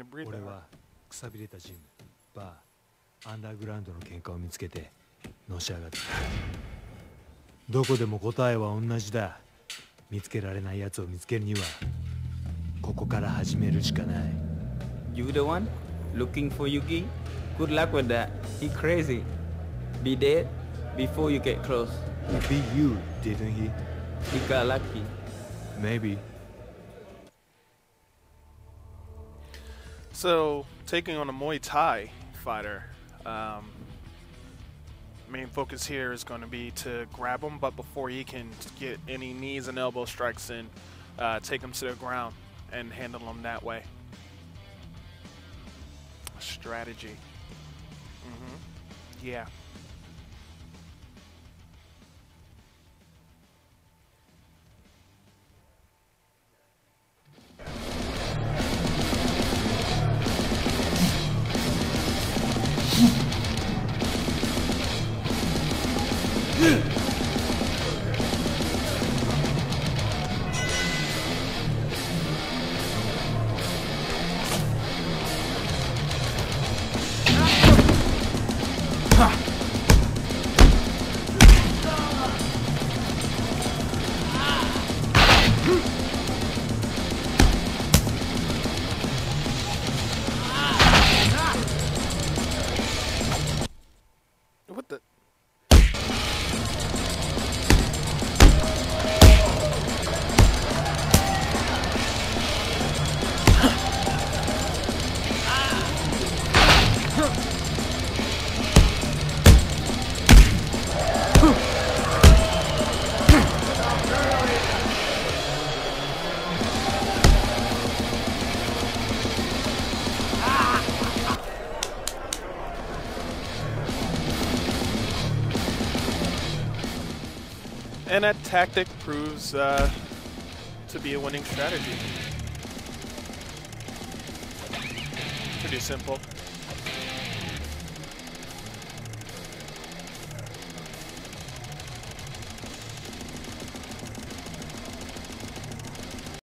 breathe. 俺はくさびれたジム、バー、アンダーグラウンドの喧嘩を見つけてのし上がった。どこでも答えは同じだ。見つけられないやつを見つけるにはここから始めるしかない。 You the one looking for Yugi? Good luck with that. He crazy. Be dead before you get close. Be you, didn't he? He got lucky. Maybe. So, taking on a Muay Thai fighter, main focus here is going to be to grab him, but before he can get any knees and elbow strikes in, take him to the ground and handle him that way. Strategy. Yeah. What the? And that tactic proves to be a winning strategy. Pretty simple.